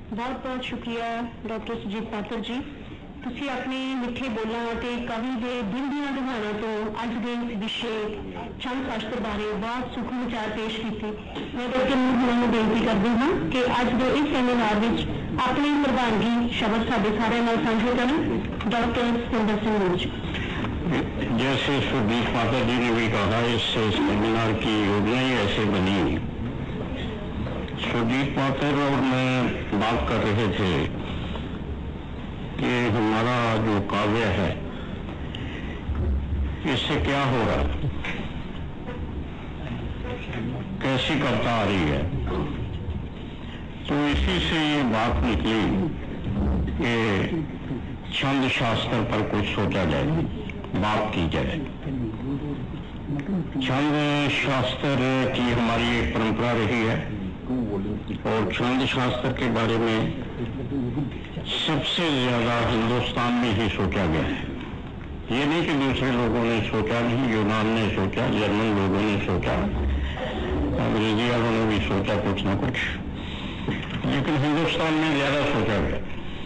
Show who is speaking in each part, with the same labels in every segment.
Speaker 1: बहुत बहुत शुक्रिया डॉक्टर सुजीत पात्र जी। ਤੁਸੀਂ ਆਪਣੇ ਮਿੱਠੇ ਬੋਲਾਂ ਅਤੇ ਕਵੀ ਦੇ ਦਿਲ ਦੀਆਂ ਗਹਿਰਾਈਆਂ ਤੋਂ ਅੱਜ ਦੇ ਇਸ ਵਿਸ਼ੇ ਛੰਦ ਸ਼ਾਸਤਰ ਬਾਰੇ ਬਹੁਤ ਸੂਖਮ ਵਿਚਾਰ ਪੇਸ਼ ਕੀਤੇ। ਮੈਂ ਡਾਕਟਰ ਨੂਰ ਨੂੰ ਬੇਨਤੀ ਕਰਦੀ ਹਾਂ ਕਿ ਅੱਜ ਦੇ ਇਸ ਸੈਮੀਨਾਰ ਵਿੱਚ ਆਪਣੀ ਪ੍ਰਧਾਨਗੀ ਸ਼ਬਦ ਸਾਡੇ ਸਾਰਿਆਂ ਨਾਲ ਸਾਂਝੇ ਕਰਨ। डॉक्टर सतिंदर सिंह नूर जी।
Speaker 2: जैसे सुजीत पात्र जी ने भी कहा, इस सेमिनार की योजना ही ऐसे बनी। सुजीत पात्र और मैं बात कर रहे थे कि हमारा जो काव्य है इससे क्या हो रहा है, कैसी कविता आ रही है। तो इसी से ये बात निकली कि छंद शास्त्र पर कुछ सोचा जाए, बात की जाए। छंद शास्त्र की हमारी एक परंपरा रही है और छंद शास्त्र के बारे में सबसे ज्यादा हिंदुस्तान में ही सोचा गया है। ये नहीं कि दूसरे लोगों ने सोचा नहीं, यूनान ने सोचा, जर्मन लोगों ने सोचा, अंग्रेजी वालों ने भी सोचा कुछ ना कुछ, लेकिन हिंदुस्तान में ज्यादा सोचा गया।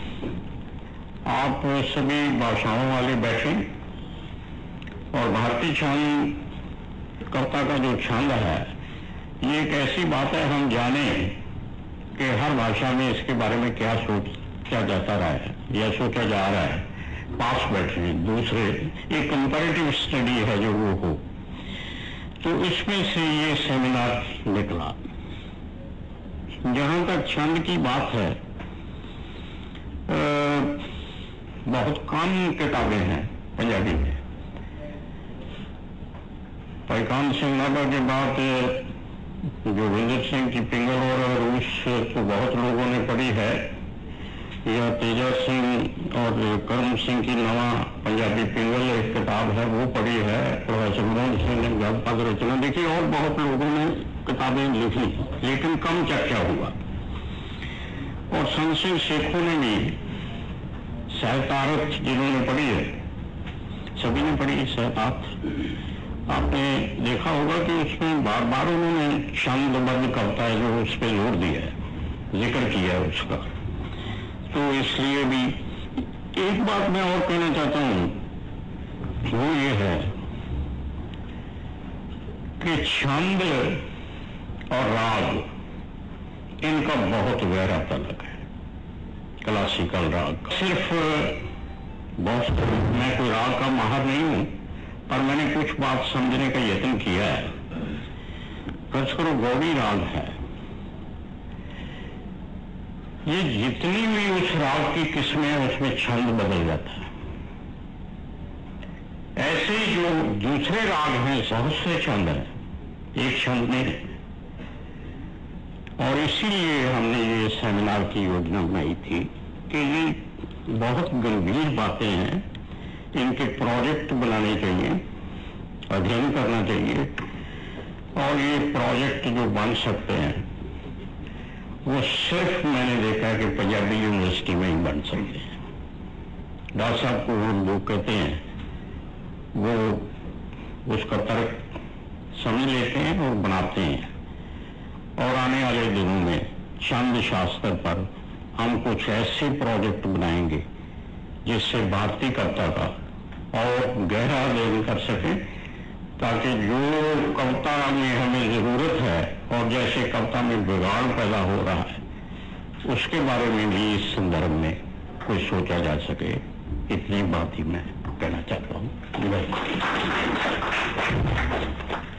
Speaker 2: आप सभी भाषाओं वाले बैठे और भारतीय छंद कविता का जो छंद है ये एक ऐसी बात है, हम जाने कि हर भाषा में इसके बारे में क्या सोचा जाता रहा है या सोचा जा रहा है। पास बैठे दूसरे एक कंपैरेटिव स्टडी है जो वो हो, तो इसमें से ये सेमिनार निकला। जहां तक छंद की बात है, बहुत कम किताबें हैं पंजाबी में। भाईकान सिंह नाभा के बाद जोगिंदर सिंह की पिंगल और रूस को बहुत लोगों ने पढ़ी है, या तेजा सिंह और करम सिंह की नवा पंजाबी पिंगल एक किताब है वो पढ़ी है। प्रोफेसर मनोज सिंह ने गद्य रचना देखी और बहुत लोगों ने किताबें लिखी, लेकिन कम चर्चा हुआ। और संत शेखों ने भी सहतारत जिन्होंने पढ़ी है, सभी ने पढ़ी सहतारत, आपने देखा होगा कि उसमें बार बार उन्होंने छंदबद्ध कविता है जो उस पर जोर दिया है, जिक्र किया है उसका। तो इसलिए भी एक बात मैं और कहना चाहता हूं, वो ये है कि छंद और राग इनका बहुत गहरा तलक है। क्लासिकल राग सिर्फ बहुत, मैं कोई राग का माहिर नहीं हूं, पर मैंने कुछ बात समझने का यत्न किया है। फर्ज करो गौड़ी राग है, ये जितनी भी उस राग की किस्में हैं उसमें छंद बदल जाता है। ऐसे ही जो दूसरे राग हैं बहुत से छंद हैं, एक छंद नहीं है। और इसीलिए हमने ये सेमिनार की योजना बनाई थी कि ये बहुत गंभीर बातें हैं, इनके प्रोजेक्ट बनाने चाहिए, अध्ययन करना चाहिए। और ये प्रोजेक्ट जो बन सकते हैं वो सिर्फ मैंने देखा कि पंजाबी यूनिवर्सिटी में ही बन सकते हैं। डॉक्टर साहब को हम लोग कहते हैं, वो उसका तर्क समझ लेते हैं और बनाते हैं। और आने वाले दिनों में छंद शास्त्र पर हम कुछ ऐसे प्रोजेक्ट बनाएंगे जिससे भारतीय कविता का और गहरा अध्ययन कर सके, ताकि जो कविता में हमें जरूरत है और जैसे कविता में बिगाड़ पैदा हो रहा है उसके बारे में भी इस संदर्भ में कुछ सोचा जा सके। इतनी बात ही मैं कहना चाहता हूँ।